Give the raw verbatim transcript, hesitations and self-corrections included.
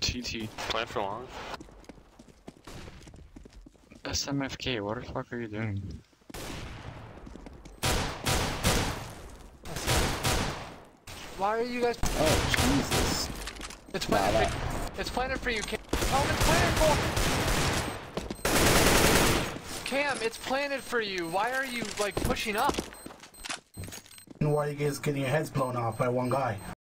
T T. Plan for long. S M F K, what the fuck are you doing? Why are you guys? Oh, Jesus. It's planted. Nah, for, it's planted for you, Cam. Oh, it's planted for. Cam, it's planted for you. Why are you like pushing up? And why are you guys getting your heads blown off by one guy?